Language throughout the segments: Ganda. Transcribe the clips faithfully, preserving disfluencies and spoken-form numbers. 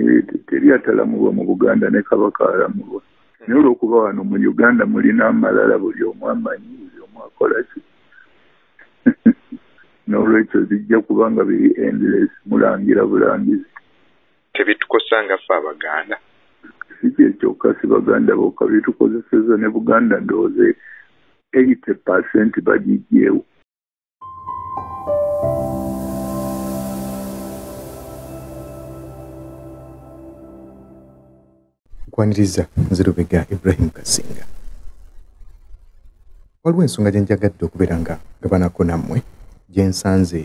teri atalamulwa mu Buganda ne Kabaka alamulwa. Naye olw'okuba wano mu Uganda mulina amalala buli omu amanyi buli omu akola ki. N'olwekyo zijja kuba nga biri endless mulangira bulangizi. Tebitukosanga ffe Abaganda. Si kyokka si Baganda bokka bitukozeseza ne Buganda ndowooza eighty percent bagiggyeewo. Kwaniriza Nzirubega Ibrahim Kasinga. Waliwo ensonga gye njagadde okubeera nga gabanako nammwe gye nsanze.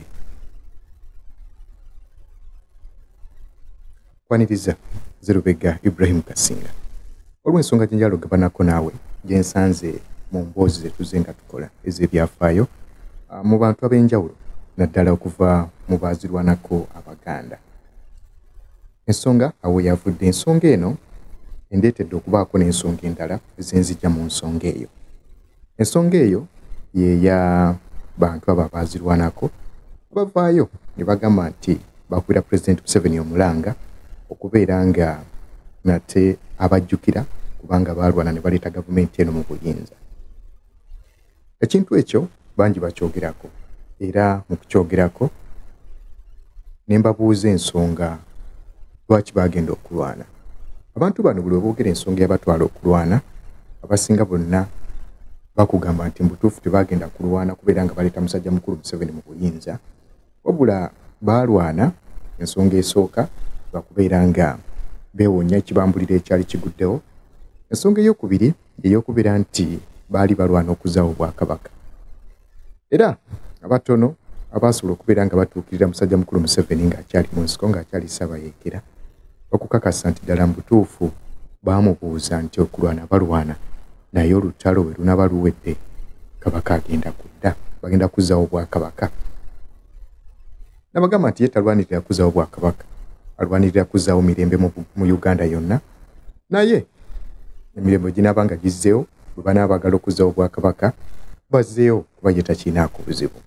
Kwaniriza Nzirubega Ibrahim Kasinga. Waliwo ensonga gye njagala okugabanako naawe gye nsanze mu mboozi ze tuzze nga tukola ez'ebyafaayo mu bantu ab'enjawulo naddala okuva mu baazirwanako Abaganda. Ensonga awo yavudde ensonga eno endeetedde okubaako n'ensonga endala ezenzijja mu nsonga eyo. Ensonga eyo yeya bantu abo abaazirwanako bavaayo ne bagamba nti bakuira Pulezidenti Museveni omulanga okubeera nga nate abajjukira kubanga baalwana ne baleeta gavumenti eno mu buyinza. Ekintu ekyo bangi bakyogerako era mu kukyogerako ne mbabuuza ensonga lwaki baagenda okulwana. Abantu bano buli boogera ensonga yabatwala okulwana abasinga bonna bakugamba nti mbutuufu tebaagenda kulwana kubeera nga baleeta musajja mukulu Museveni mu buyinza, wabula baalwana ensonga esooka bakubeera nga beewonya ekibambulira ekyali kiguddewo. Ensonga ey'okubiri ey'okubeera nti baali balwana okuzaawo Obwakabaka. Era abatono abasobola okubeera nga batuukirira musajja mukulu Museveni ng'akyali mu nsiko ng'akyali Ssaabayeekera okukakasa nti ddala mu butuufu baamubuuza nti okulwana balwana naye olutalo bwe lunaba luwedde Kabaka agenda kudda, bagenda kuzzaawo Obwakabaka. Nabagamba nti ye talwanirira kuzzaawo Obwakabaka, alwanirira kuzzaawo mirembe mu, mu Uganda yonna. Naye emirembe ginaaba nga gizzeewo bwe banaaba baagala okuzzaawo Obwakabaka bazzeewo kuba ye takinaako buzibu.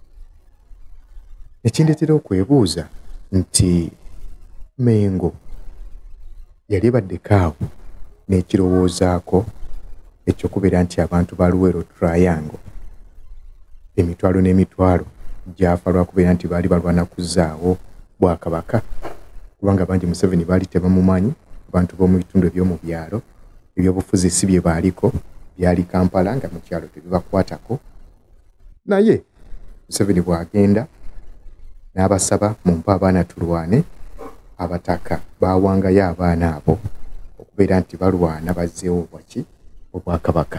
Ekindeetera okwebuuza nti Mengo yali baddekaawo n'ekirowoozaako ekyokubeera nti abantu ba Luweero Triangle emitwalo n'emitwalo gyafa lwakubeera nti baali balwana kuzzaawo Bwakabaka kubanga bangi Museveni baali tebamumanyi. Abantu b'omu bitundu eby'omu byalo ebyobufuzi si bye baaliko, byali Kampala nga mu kyalo tebibakwatako. Naye Museveni bw'agenda n'abasaba mumpe abaana tulwane, abataka baawangayo abaana abo okubeera nti balwana bazzeewo obwaki Obwakabaka.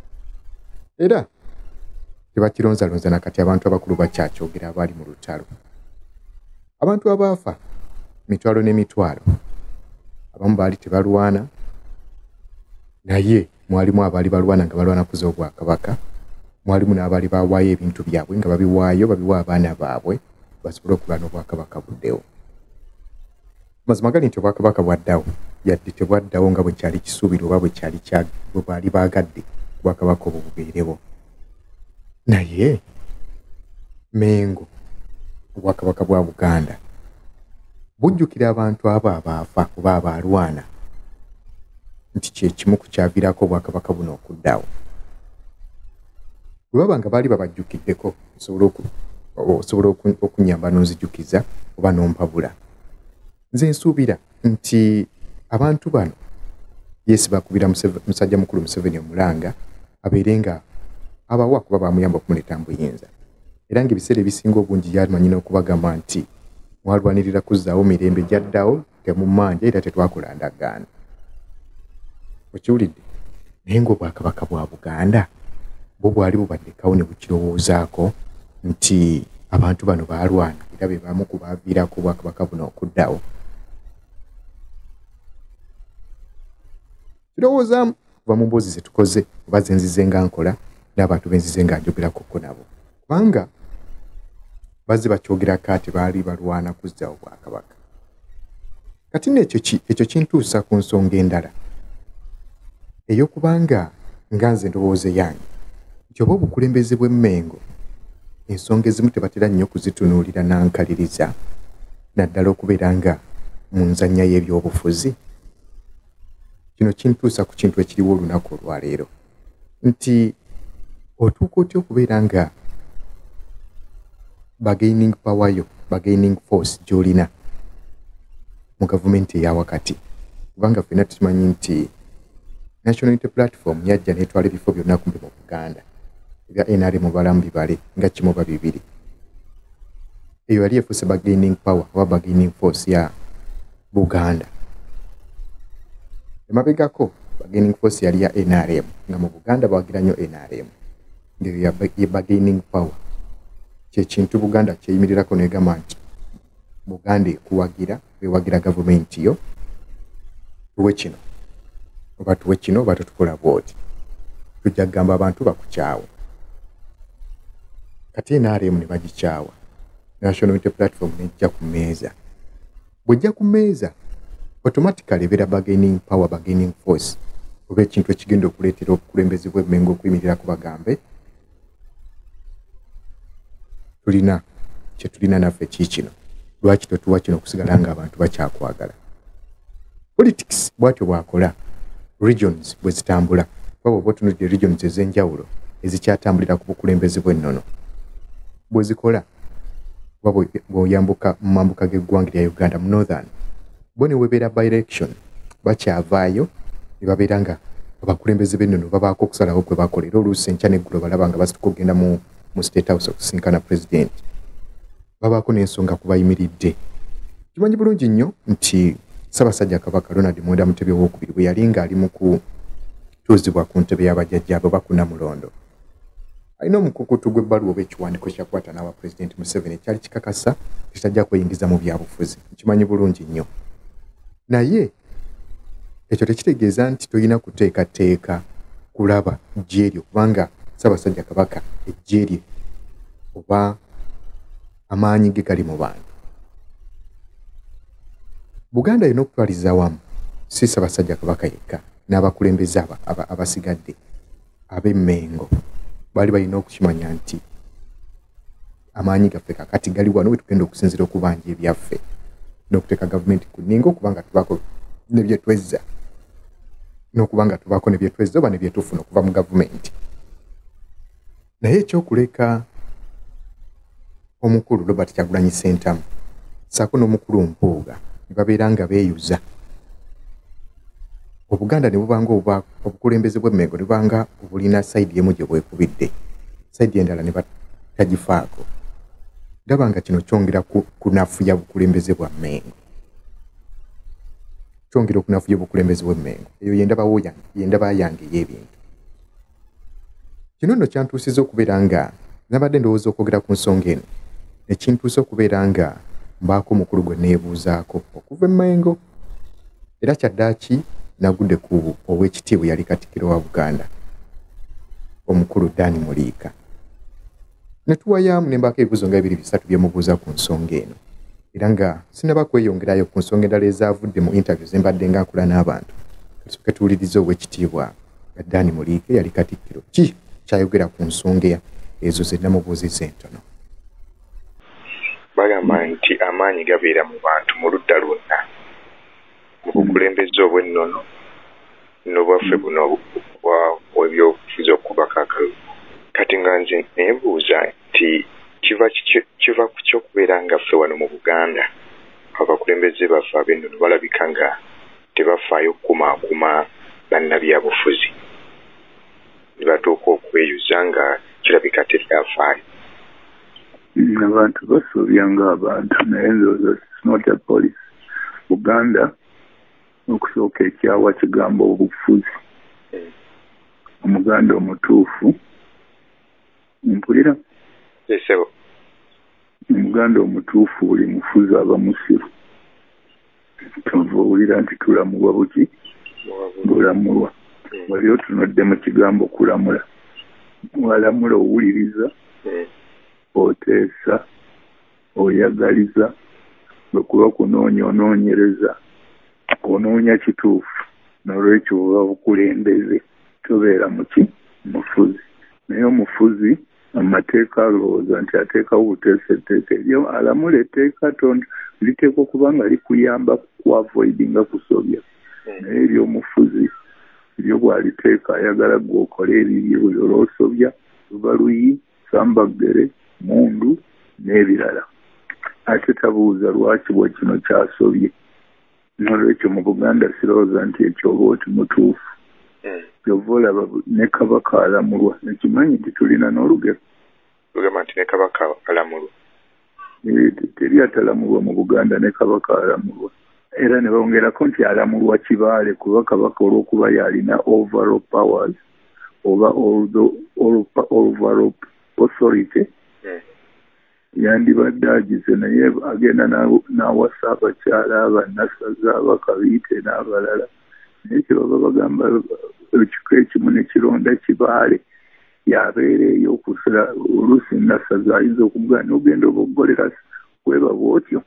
Era tebakironzalonza nakati abantu abakulu bakyakyogera abaali mu lutalo. Abantu abaafa mitwalo n'emitwalo abamu baali tebalwana, naye mwalimu abaali balwana nga balwana kuzzaawo Obwakabaka, mwalimu n'abaali bawaayo ebintu byabwe nga babiwaayo babiwa abaana baabwe basobole okulwana Obwakabaka buddewo. Mazima gali nti Obwakabaka bwaddawo yadde tebwaddawo nga bwe kyali kisuubirwa oba bwe kyali bwe baali baagadde Obwakabaka obwo bubeerewo. Naye Mengo Obwakabaka bwa Buganda bujjukira abantu abo abaafa oba abaalwana nti kye kimu ku kyaviirako Obwakabaka buno okuddawo. Bwe baba nga baali babajjukiddeko osobola okunnyamba n'onzijukiza oba n'ompabula. Nze nsuubira nti abantu bano Yesu bakubira musajja mukulu Museveni omulanga abeere nga abawa kuba baamuyamba okumuleeta mu buyinza. Era ng'ebiseera ebisinga obungi yamanyi n'okubagamba nti mwalwanirira kuzzaawo mirembe gyaddawo temumanja era tetwakola ndagaano. Okiwulidde? Naye ng'Obwakabaka bwa Buganda bwo bwali bubaddekawo ne bukirowoozaako nti abantu bano baalwana era be bamu ku baaviirako Obwakabaka buno okuddawo. Kirowoozaamu kuva mu mboozi ze tukoze oba ze nzize nga nkola n'abantu be nzize nga njogerako nabo. Kubanga bazze bakyogerako ati baali balwana kuzzaawo Obwakabaka. Kati n'ekyo ki ekyo kintuusa ku nsonga endala ey'okubanga nga nze ndowooza yange nti oba obukulembeze bw'Emmengo ensonga ezimu tebatera nnyo kuzitunuulira n'ankaliriza naddala okubeera nga mu nzannya y'ebyobufuzi. Kino kintuusa ku kintu ekiriwo olunaku olwaleero nti otuuka otya okubeera nga bargaining power yo bargaining force gy'olina mu gavumenti eyawakati, kubanga ffenna tukimanyi nti National Unity Platform yajja n'etwala ebifo byonna kumbi mu Buganda ebya N R M balamu bibale nga kimu ba bibiri. Eyo yali efuuse bargaining power oba bargaining force ya Buganda. Emabegako bargaining force yali ya N R M nga mu Buganda bawagira nnyo N R M. Ngeyo ya bargaining power kye kintu Buganda kyeyimirirako n'egamba nti Buganda ekuwagira bewagira gavumenti yo tuwe kino oba tuwe kino oba tutukola bwoti, tujja kugamba abantu bakukyawa. Kati N R M ne bagikyawa, National Unity Platform nejja ku mmeeza. Bw'ojja ku mmeeza automatically ebeera bargaining power bargaining force oba ekintu ekigenda okuleetera obukulembeze bw'emmengo okuyimirira ku bagambe tulina kye tulina naffe kiikino, lwaki totuwa kino okusigala ng'abantu bakyakwagala. Politics bw'atyo bwakola, regions bwe zitambula, kuba bw'oba otunudde regions ez'enjawulo ezikyatambulira ku bukulembeze bw'ennono bwe zikola, kuba bw'oyambuka mu mambuka g'eggwanga lya Uganda mu northern bo ne webeera by election bakyavaayo ne babeera nga abakulembeze b'ennono babaako okusalawo kwe bakolera oluusi enkya n'eggulo balaba nga basituka okugenda mu mu State House okusinkana president, babaako n'ensonga kubayimiridde. Kimanyi bulungi nnyo nti Ssaabasajja Kabaka Ronald Muwenda Mutebi owookubiri bwe yali ng'ali mu kutuuzibwa ku ntebe y'abajjajjaabe oba ku Namulondo, alina omukukutu gw'ebbaluwa oba ekiwandiiko kyakwata n'awa President Museveni ekyali kikakasa kitajja kweyingiza mu byabufuzi. Nkimanyi bulungi nnyo, naye ekyo tekitegeeza nti tolina kuteekateeka kulaba ejje eryo, kubanga Ssaabasajja Kabaka ejje rye oba amaanyi ge gali mu bantu. Buganda erina okutwaliza wamu si Ssaabasajja Kabaka yekka n'abakulembeze abasigadde ab'emmengo baali balina okukimanya nti amaanyi gaffe kakati gali wano we tugenda okusinzira okubanja ebyaffe n'okuteeka gavumenti ku nninga okuba nga tubaako ne bye twezza n'okuba nga tubaako ne bye twezza oba ne bye tufuna okuva mu gavumenti. Naye ekyokuleka omukulu Robert Kyagulanyi Ssentamu ssaako n'omukulu Mpuuga ne babeera nga beeyuza, Obuganda ne bubanga oba obukulembeze bw'emmengo ne bubanga obulina sayidi emu gye bwekubidde, sayidi endala ne batagifaako. Ndaba nga kino kyongera kunafuya bukulembeze bwa Mmengo, kyongera okunafuya obukulembeze bw'emmengo. Eyo yendaba yange yendaba yange ey'ebintu. Kino nno kyantuusiza okubeera nga nabadde ndowooza okwogera ku nsonga eno ne kintuusa okubeera nga mbaako omukulu gwe neebuuzaako okuva Mmengo, era kyaddaaki nagudde ku ow'ekitiibwa yali Katikkiro wa Buganda omukulu Dani Muliika. Ne tuwayamu ne mbaako ebibuuzo nga bibiri bisatu bye mubuuza ku nsonga eno, era nga sinaba kweyongerayo ku nsonga endala ezaavudde mu interview ze mbadde nga nkula n'abantu. Kasooke tuwulirize ow'ekitiibwa Dani Muliika yali Katikkiro ki kyayogera ku nsonga ezo ze namubuuzizza entono. Bagamba nti amaanyi gabeera mu bantu mu ludda lwonna mu bukulembeze obw'ennono n'obwaffe buno obw'ebyobufuzi okuba kaakalu. Kati nga nze neebuuza nti kiva kiva ku ky'okubeera nga ffe wano mu Buganda abakulembeze baffe ab'ennono balabika nga tebafaayo kukumaakuma bannabyabufuzi, ne batuuka okweyuza nga kirabika teryafaayo. Abantu basobya ng'abantu naye ndoza not a police. Buganda okusooka ekyawa kigamba obufuzi. Omuganda omutuufu mpulira esebo omuganda omutuufu buli mufuzi aba musiru. Tuvuulira nti tulamulwa buki bulamulwa. Wali otunodde mu kigambo kulamula, walamula owuliriza, oteesa, oyagaliza, bwekuba kunoonya onoonyereza, onoonya kituufu. N'olwekyo buba bukulembeze tobeera muki mufuzi. Naye omufuzi amateeka alowooza nti ateekawo buteesa etteeka eryo alamula etteeka tonda liteekwa okuba nga likuyamba kuavoidinga kusobya naye ery'omufuzi eryo bw'aliteeka ayagala gwe okole ebibye buli olw'osobya luba luyi sambagere mundu n'ebirala ate tabuuza lwaki bwe kino kyasobye n'olwekyo mu Buganda sirowooza nti ekyo oba oti mutuufu kyova olaba ne Kabaka alamulwa nekimanyi nti tulina n'olugero lugamba nti ne Kabaka alamulwa teri atalamulwa mu Buganda ne Kabaka alamulwa era ne bongerako nti alamulwa Kibaale kuba Kabaka olw'okuba yalina overall powers oba overall authority yandibadde agize naye agenda n'awasa abakyala abannasaza abakabiite n'abalala naye kyebaba bagamba ekika ekimu ne kironda Kibaale yabeera eyo okusira oluusi nasaza ayinza okumugana n'ogenda obaogolera kweba bwotyo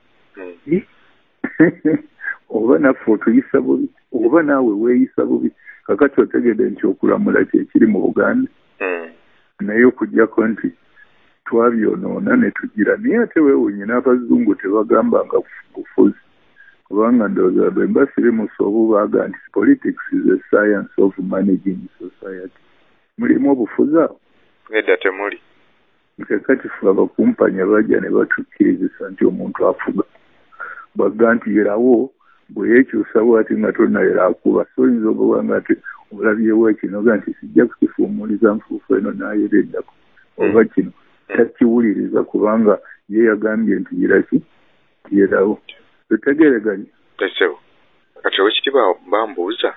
oba naffe otuyisa bubi oba naawe weeyisa bubi kakati otegedde nti okulamula kyekiri mu Buganda naye okuggyako nti twabyonoona ne tugira naye ate weewuunye n'abazungu tebagambanga bufuzi kubanga ndowooza bwe mba siri musobu baaga nti politics is a science of managing society mulimu obufuzi awo nedda temuli kakati fe abakumpanya bajja ne batukkirizisa nti omuntu afuga bagga nti yerawo bwe yeekyusa bw'ati nga tonnayera akuba so oyinza okuba nga ti olabyewo ekinoga nti sijja kukifuumuliza nfuufu eno n'ayereddako oba kino takiwuliriza kubanga ye yagambye nti yeraki yerawo tutegereganye tesewo kati owekitiibwa bambuuza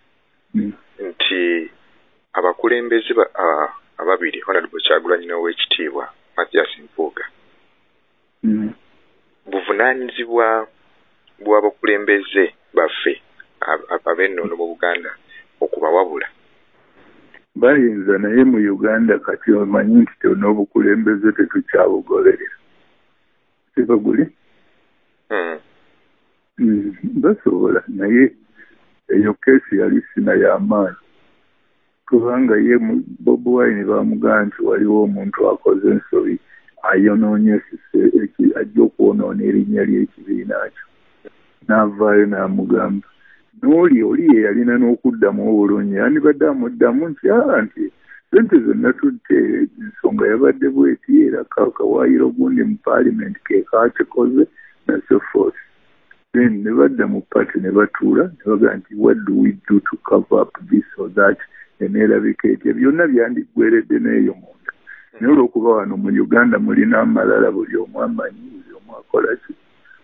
nti abakulembeze ababiri Honorable Kyagulanyi n'Owekitiibwa Mathias Mpuuga buvunaanyizibwa bw'abakulembeze baffe ab'ennono mu Buganda okubawabula bayinza naye mu Uganda kati omanyi nti n'obukulembeze tetukyabugoberera sibaguli basobola naye eyo keesi yali sina y'amaanyi kubanga ye Bobi Wine bamugamba nti waliwo omuntu akoze ensobi ayonoonyesise ajja okwonoona erinnya ly'ekibiina kyo n'avaayo n'amugamba n'oli oli ye yalina n'okuddamu obulungi yandibadde amuddamu nti aa nti sente zonna tutte ensonga yabadde bweti era kawaayiro gundi mu paalimenti ke kaakikoze na so forth then ne badda mu pati ne batuula ne bagaa nti what do we do to cover up this or that eneerabika etya byonna byandiggweredde n'eyo munda naye olw'okuba wano mu Uganda mulina amalala buli omu amanyi buli omu akola ki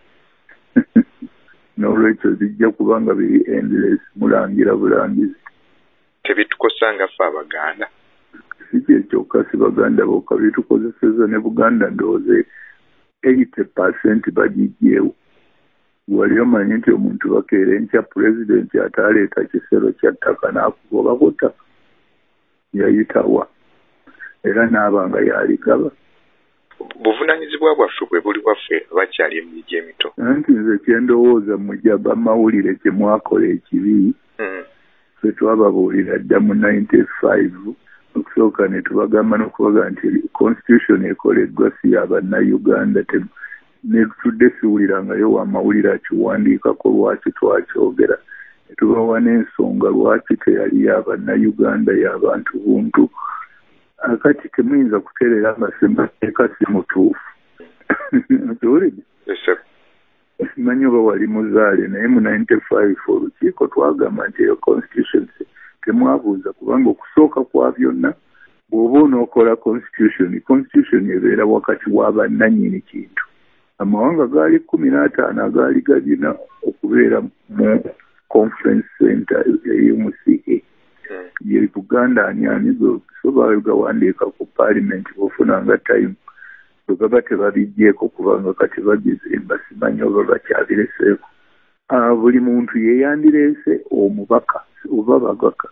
n'olwekyo zijja kubanga biri endless mulangira bulangizi tebitukosanga ffe Abaganda si kyekyokka si Baganda bokka bitukozeseza ne Buganda ndowooze eighty percent bagijjeewo wali omanyi nti omuntu bakeera enkya pulezidenti ataleeta kisero kya ttaka n'akugoba ku ttaka yayitawa era n'abanga yaligaba buvunaanyizibwa bwaffe bwe buli bwaffe bakyali emiji emito anti nze kyendowooza mujja bamawulire kye mwakola ekibi ffe twababuulira dda mu ninety five okusooka ne tubagamba n'okubaga nti constitution ekoleddwa si y'Abannayuganda ne tutudde siwulirangayo wamawulire akiwandiikako lwaki twakyogera ne tubawa n'ensonga lwaki teyali y'Abannayuganda y'abantu buntu akati temuyinza kuteerera nga semateeka si mutuufu okiwulidde simanyi oba wali muzaale naye mu ninety five olukiiko twagamba nti eyo constitution temwabuuza kubanga okusooka kwa byonna bw'oba onookola constitution constitution ebeera wakati w'abannannyini kintu amawanga gaali kumi n'ataano agaali galina okubeera mu conference center e U C A ye Buganda anyani soba gawandiika ku parliament bofunanga time bwegaba tebabijjeeko kubanga kati bagize basimanyi oba bakyabireseeko buli muntu yeyandireese omubaka oba bagaka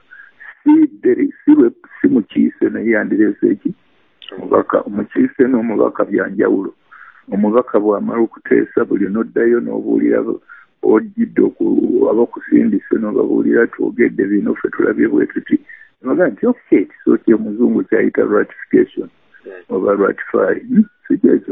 si mukiise naye yandireese eki omubaka omukiise n'omubaka byanjawulo omubaka bw'amala okuteesa buli n'oddayo n'obuulira ojjidde abakusindise n'obabuulira twogedde bino ffe tulabye bwe tuti nabaga nti okay so kye omuzungu kyayita ratification oba ratify sikekyo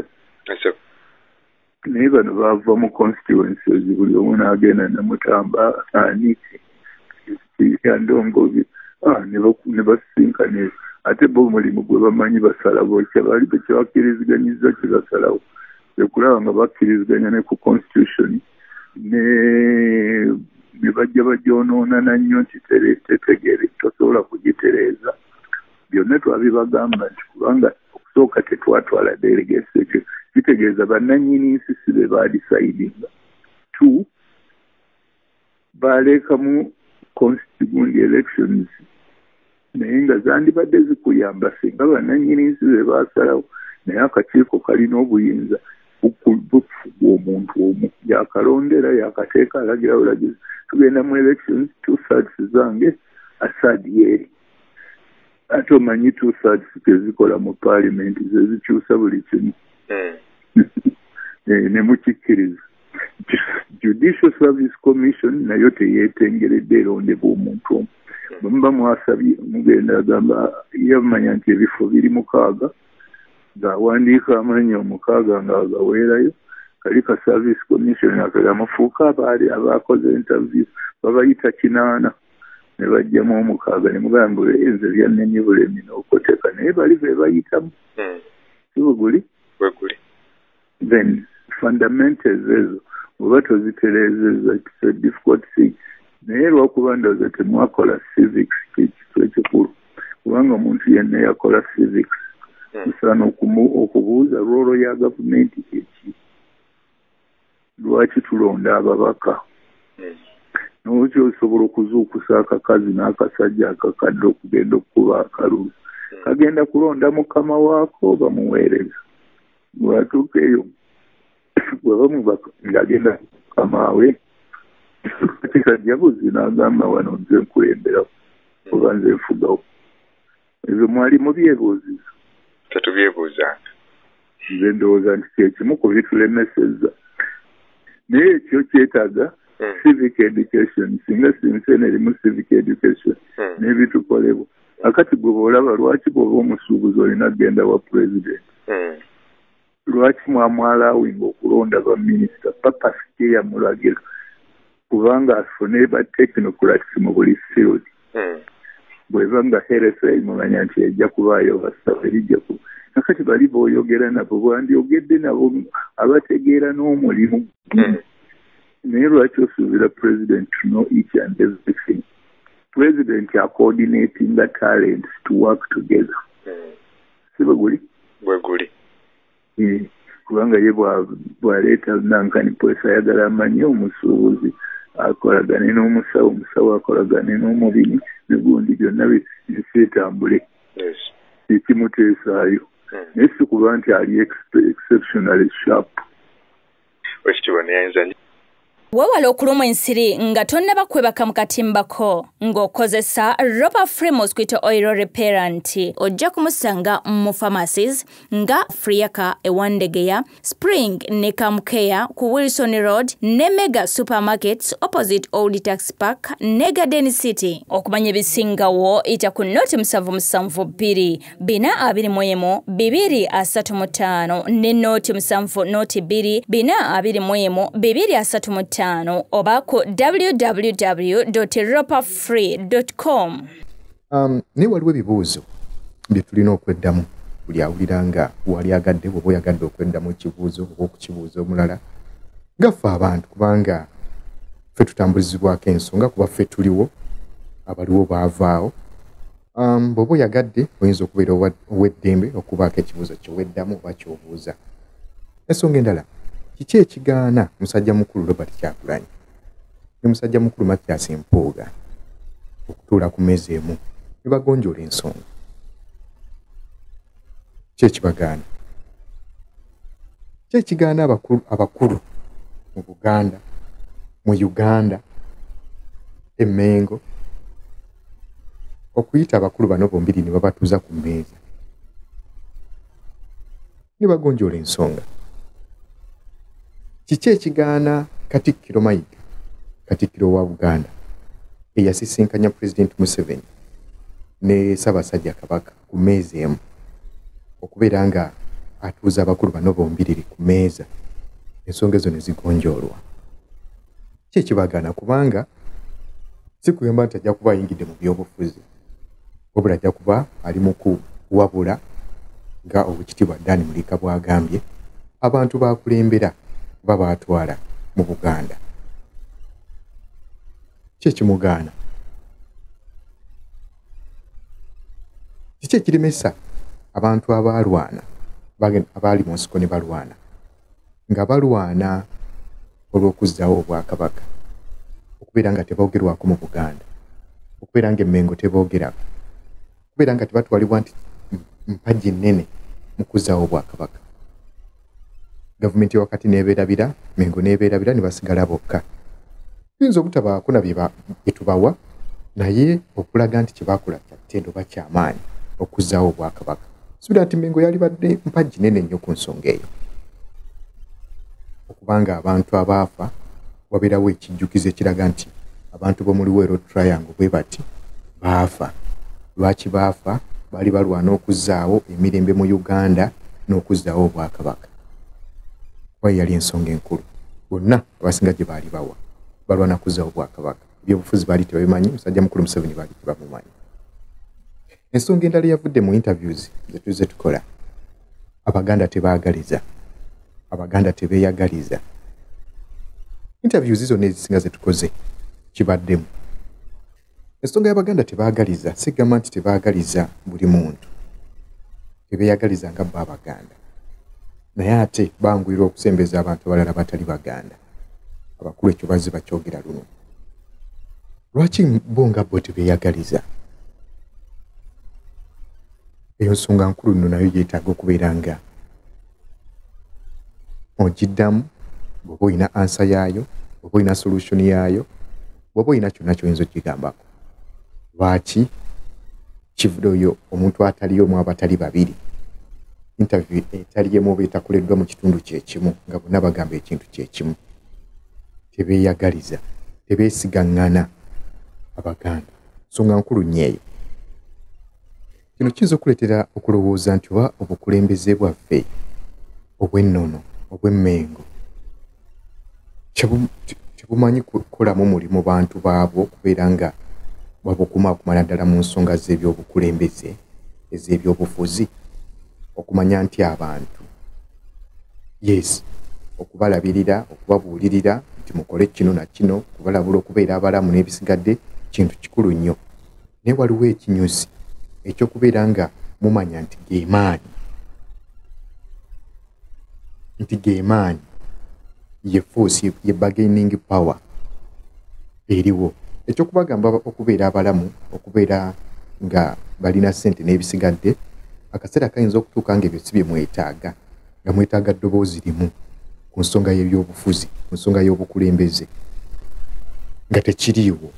naye bano baava mu constituencies buli omu n'agenda namutamba aniki yandongobi ne basisinkana ate bo omulimu gwe bamanyi basala bokya baali bekyebakkiriziganyiza kye basalawo ekulaba nga bakkiriziganya ne ku constitution ne ne bajja bajoonoonana nnyo nti tetegere tosobola kugitereeza byonna twabibagamba nti kubanga okusooka tetwatwala delegates ekyo kitegeeza bannannyini nsi si be baadisaidinga two baalekamu constituent elections naye nga zandibadde zikuyamba singa bannannyini nsi be baasalawo naye akakiiko kalina obuyinza bufuga omuntu omu yakalondera yakateeka alagira bulagizi tugenda mu elections two thirds zange asadi yeeri ate omanyi two thirds tezikola mu parliament zezikyusa buli kimu ne mukikkiriza judicial service commission nayo teyeetengeredde erondebwa omuntu omu bwe muba mwasabye mugenda agamba yamanya nti ebifo biri mukaaga ng'awandiika amannya omukaaga ng'agaweerayo kali ka service commission akagamufuuka abaali abaakoze interview babayita kinaana ne bajjamu omukaaga ne mugamba nze byannenye bulemi n'okoteka naye bali be bayitamu si bweguli bweguli then fundamentals ezo oba tozitereezeza it's a difficult thing naye lwakuba ndowooza temwakola civics kyekitu ekikulu kubanga omuntu yenna yakola civics tusaana okubuuza roolo ya gavumenti kyeki lwaki tulonda ababaka n'okyo osobola okuzuukusa akakazi n'akasajja akakadde okugenda okukuba akalulu kagenda kulonda mukama waako bamuweereza bwatuuka eyo bwe bamubaka ng'agenda mukamaawe kati kajja buzi n'agamba wano nze nkulemberawo oba nze nfugawo ezo mwali mubyebuuziza tetubyebuuzanga nze ndowooza nti kyekimu ku bitulemeseza naye ekyo kyetaaga civic education singa sinsene erimu civic education n'ebitukolebwa akati gwe bw'olaba lwaki bw'oba omusuubuzi olina kgenda wa president lwaki mwamwalawinga okulonda baminisita papa sike yamulagira kubanga afune ba technocrats mu buli field bweba nga heresa imanya nti ejja kubaayo basaba erijja ku nakati bali booyogera nabo bwandyogedde nabo abategeera n'omulimu naye lwaki osuubira president to know each and everything president are coordinating the talents to work together si bweguli bweguli kubanga ye bwaleeta nankani poesa ayagala amanye omusuubuzi akolagane n'omusawo omusawo akolagane n'omulimi negundi byonna biseetambule ekimuteesaayo naye si kuba nti ali exceptionally sharp wekitiibwa neyayinza weewala okulumwa ensiri nga tonnaba kwebaka mu katimbako ng'okozesa Ropa Free Mosquito Oil Repellent ojja kumusanga mu pharmacies nga Friaka ewandegeya Spring ne Kamkeya ku Wilson Road ne Mega Supermarkets opposite Old Tax Park ne Garden City. Okumanya ebisingawo ita ku noti musanvu musanvu bbiri bina abiri mu emu bibiri asatu mu ttaano ne noti musanvu noti bbiri bina abiri mu emu bibiri asatu mu ttaano oba ku w w w dot ropa free dot com. Um, ne waliwo ebibuuzo bye tulina okweddamu buli awulira nga wali agadde bw'oba oyagadde okweddamu ekibuuzo oba okukibuuza omulala gaffe abantu kubanga ffe tutambulizibwako ensonga kuba ffe tuliwo abaliwo baavaawo. Um, bw'oba oyagadde oyinza okubeera ow'eddembe okubaako ekibuuzo kyoweddamu oba ky'obuuza. Ensonga endala kiki ekigaana musajja mukulu Robert Kyagulanyi ne musajja mukulu Mathias Mpuuga okutuula ku mmeeza emu ne bagonjoola ensonga? Ki ekibagaana? Ki ekigaana abakulu abakulu mu Buganda, mu Uganda, e Mengo okuyita abakulu bano bombiri ne babatuuza ku mmeeza ne bagonjoola ensonga? Kiki ekigaana Katikkiro Mayiga, Katikkiro wa Buganda eyasisinkanya President Museveni ne Ssaabasajja Kabaka ku mmeeza emu okubeera nga atuuza abakulu bano bombiriri ku meeza ensonga ezo ne zigonjoolwa. Ki ekibagaana? Kubanga si kugamba nti ajja kuba ayingidde mu byobufuzi, wabula ajja kuba ali mu kuwabula nga obukitiibwa Dan Mulika bw'agambye abantu bakulembera babaatwala mu Buganda. Ki ekimugaana? Kiki ekiremesa abantu abaalwana abaali mu nsiko ne balwana nga balwana olw'okuzzaawo obwakabaka, okubeera nga teboogerwako mu Buganda, okubeera nga Emmengo teboogerako, okubeera nga tebatwalibwa nti mpagi nnene mu kuzzaawo obwakabaka. Gavumenti wakati n'ebeerabira, Mengo n'ebeerabira ne basigala bokka. Tuyinza obutabaako na bye tubawa, naye okulaga nti kye baakola kya ttendo oba ky'amaanyi okuzzaawo obwakabaka. Suubira nti Mengo yalibadde mpagi nnene nnyo ku nsonga eyo. Okubanga abantu abaafa wabeerawo ekijjukizo ekiraga nti abantu b'omu Luweero Triangle bwe bati baafa. Lwaki baafa? Baali balwana okuzzaawo emirembe mu Uganda n'okuzzaawo obwakabaka. Kuba yali ensonga enkulu. Bonna abasinga gye baali bawa balwana kuzzaawo obwakabaka. Ebyobufuzi baali tebabimanyi, musajja mukulu Museveni baali tebamumanyi. Ensonga endala yavudde mu interviews ze tuzze tukola. Abaganda tebaagaliza. Abaganda tebeeyagaliza. Interviews zonna ezisinga ze tukoze kibaddemu. Ensonga y'Abaganda tebaagaliza, sigamba nti tebaagaliza buli muntu. Tebeeyagaliza nga bo Abaganda. Naye ate banguyirwa okusembeza abantu abalala batali Baganda. Abakulu ekyo bazze bakyogera luno. Lwaki bo nga bo tebeeyagaliza? Eyo nsonga nkulu nno nayo yeetaaga okubeera nga ogiddamu bw'oba olina ansa yaayo, bw'oba olina solution yaayo, bw'oba olina kyonna ky'oyinza okigambako. Lwaki kivuga oyo omuntu ataliyo mu abatali babiri, interview etaliemu oba etakoleddwa mu kitundu kyekimu nga bonna bagamba ekintu kyekimu? Tebeeyagaliza, tebeesigaŋŋana Abaganda. Nsonga nkulu nnyo eyo. Kino kiyinza okuleetera okulowooza nti oba obukulembeze bwaffe obw'ennono, obw'Emmengo tebumanyi kukolamu mulimu bantu baabwo, okubeera nga babukuma okumala ddala mu nsonga z'ebyobukulembeze ez'ebyobufuzi, okumanya nti abantu yes okubalabirira, okubabuulirira nti mukole kino na kino, okubalabula okubeera abalamu n'ebisigadde kintu kikulu nnyo. Naye waliwo ekinyusi ekyokubeera nga mumanya nti geemaanyi nti geemaanyi ye force, ye bargaining power eriwo. Ekyokubagamba okubeera abalamu, okubeera nga balina ssente n'ebisigadde, akaseera kayinza okutuuka ng'ebyo si bye mwetaaga, nga mwetaaga ddoboozi limu ku nsonga y'ebyobufuzi, ku nsonga y'obukulembeze nga tekiriiwo.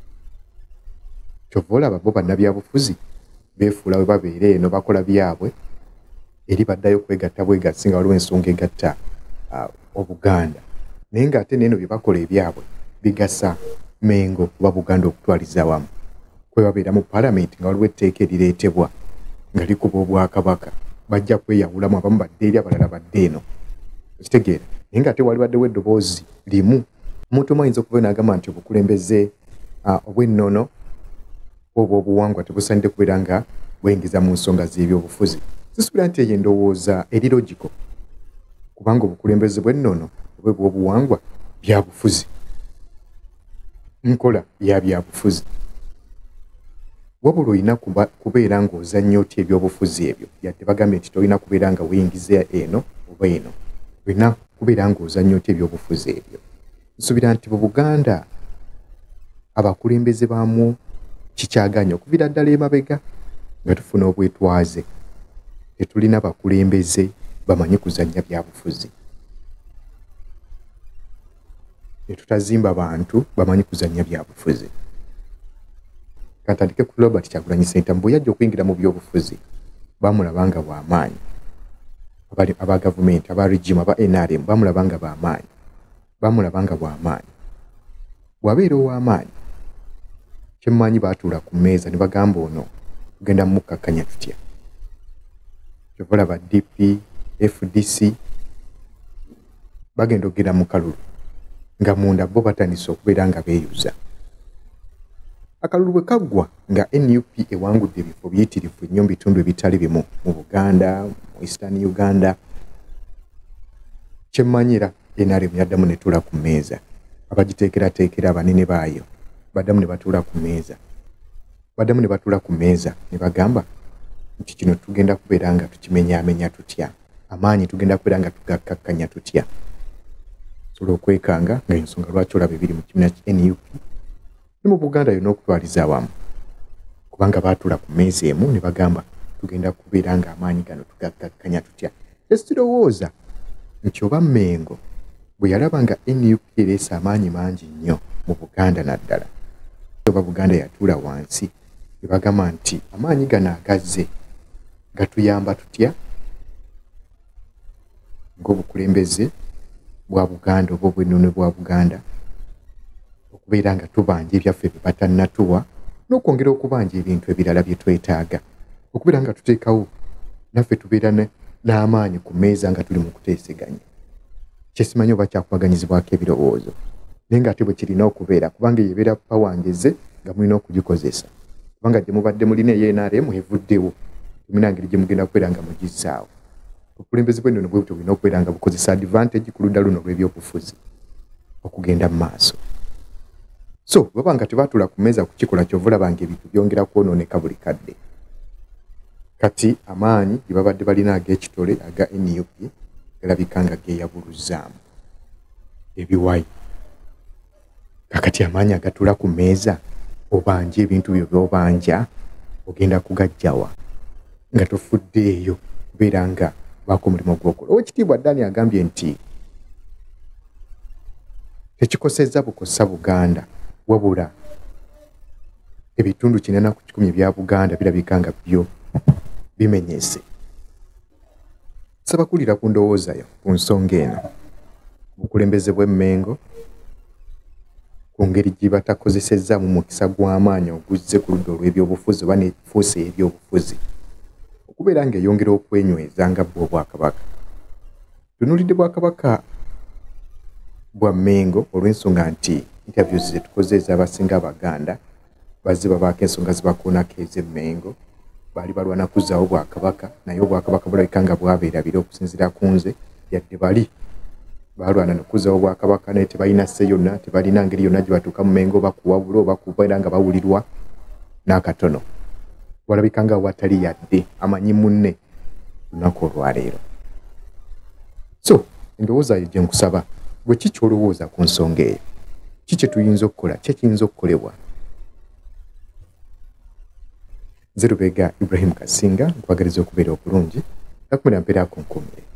Kyova olaba bo bannabyabufuzi beefuula we babeera eno bakola byabwe eri baddayo kwegatta bwegassi nga waliwo ensonga egatta uh, Obuganda. Naye ng'ate n'eno bye bakola ebyabwe bigasa Mengo oba Buganda okutwaliza wamu. Kwe babeera mu Parliament nga waliwo etteeka erireetebwa nga likuba Obwakabaka, bajja kweyawulamu, abamu badde eri abalala badde eno. Okitegeera? Naye ng'ate wali baddewo eddoboozi limu. Omuntu omu ayinza okuba n'agamba nti obukulembeze uh, obw'ennono oba obuwangwa tebusaanidde kubeera nga bwengeza mu nsonga z'ebyobufuzi. Sisuubira nti eyo endowooza eri logico, kubanga obukulembeze bw'ennono oba obw'obuwangwa bya bufuzi, nkola ya bya bufuzi. Wabula olina kubeera ng'ozannya otya ebyobufuzi ebyo, yadde bagambye nti tolina kubeera nga weeyingiza eno oba eno, olina kubeera ng'ozannya otya ebyobufuzi ebyo. Nsuubira nti mu Buganda abakulembeze baamu kikyaganya okuviira ddala emabega nga tufuna obwetwaze. Tetulina bakulembeze bamanyi kuzannya byabufuzi. Tetutazimba bantu bamanyi kuzannya byabufuzi. Kantandike ku Robert Kyagulanyi Ssentamu bwe yajja okuyingira mu byobufuzi baamulabanga bw'amaanyi. Aba gavumenti, aba regime, aba N R M baamulabanga bw'amaanyi. Baamulabanga bw'amaanyi. Bw'abeera ow'amaanyi, kyemmanyi baatuula ku mmeeza ne bagamba ono tugenda mukkakkanya tutya. kyovola ba D P F D C bagenda okugenda mu kalulu nga munda bo batandise okubeera nga beeyuza. Akalulu bwe kaggwa nga N U P ewangudde ebifo biyitirivu nnyo mu bitundu ebitali bimu mu Buganda, mu Eastern Uganda, kyemmanyira N R M yaddamu ne tuula ku mmeeza, abagiteekerateekera abanene baayo baddamu ne batuula ku mmeeza, baddamu ne batuula ku mmeeza ne bagamba nti kino tugenda kubeera nga tukimenyaamenya tutya, amaanyi tugenda kubeera nga tugakkakkanya tutya. Sobola okwekanga ng'ensonga lwaki olaba ebiri mu kibiina ki N U P ne mu Buganda yonna okutwaliza awamu, kubanga baatuula ku mmeeza emu ne bagamba tugenda kubeera nga amaanyi gano tugakkakkanya tutya. Ekirowooza nti oba Mmengo bwe yalaba nga N U P ereese amaanyi mangi nnyo mu Buganda naddala, oba Buganda yatuula wansi ne bagamba nti amaanyi gano agazze gatuyamba tutya ng'obukulembeze bwa Buganda oba obwennone bwa Buganda okubeera nga tubanja ebyaffe bye batannatuwa n'okwongera okubanja ebintu ebirala bye twetaaga, okubeera nga tuteekawo naffe tubeera n'amaanyi ku mmeeza nga tuli mu kuteeseganya. Kyesimanyi oba kyakubaganyizibwako ebirowoozo naye ng'ate bwe kirina okubeera, kubanga yebeera pawangeze nga mulina okugikozesa, kubanga gye mubadde mulina N R M evuddewo, temulina ngeri gye mugenda kubeera nga mugizaawo. Obukulembeze bw'ennono bwe butyo bulina okubeera nga bukozesa advantage ku ludda luno lw'ebyobufuzi okugenda mu maaso. So bw'oba nga tebatuula ku mmeeza kukikola ky'ova olaba nga ebintu byongera kwonooneka buli kadde. Kati amaanyi gye babadde balina ag'ekitole aga N U P galabika nga geeyabuluzzaamu ebiwayi. Kakati amaanyi agatuula ku mmeeza obanja ebintu byo by'obanja ogenda kugaggyawa nga tofuddeeyo kubeera nga baako omulimu gw'okola. Oweekitiibwa Dani agambye nti tekikosezza bukosa Buganda wabula ebitundu kinana ku kikumi ebya Buganda birabika nga byo bimenyese. Saba kulira ku ndowoozayo ku nsonga eno, obukulembeze bw'e Mmengo ku ngeri gye batakozesezza mu mukisa gw'amaanyi oguzze ku ludda olw'ebyobufuzi oba n'efuusa ebyobufuzi okubeera ng'eyongera okwenyweza nga bwo Obwakabaka. Tunuulidde Bwakabaka bwa Mmengo olw'ensonga nti interviews ze tukoze ez'abasinga Abaganda bazze babaako ensonga zibakoonako ez'e Mmengo, baali balwana kuzzaawo Bwakabaka naye Obwakabaka bulabika nga bwabeerabira okusinziira ku nze, yadde bali balwana n'okuzzaawo Bwakabaka naye tebalina sse yonna, tebalina ngeri yonna gye batuuka mu Mmengo bakuwabula oba kubeera nga bawulirwa n'akatono. Walabika nga watali yadde amanyi munne lunaku olwaleero. So endowooza yo gye nkusaba, bwe ki ky'olowooza ku nsonga eyo? Ki kye tuyinza okukola? Ki ekiyinza okukolebwa? Nze Lubega Ibrahim Kasinga nkwagaliza okubeera obulungi, nakumira mpeera ku nkuumire.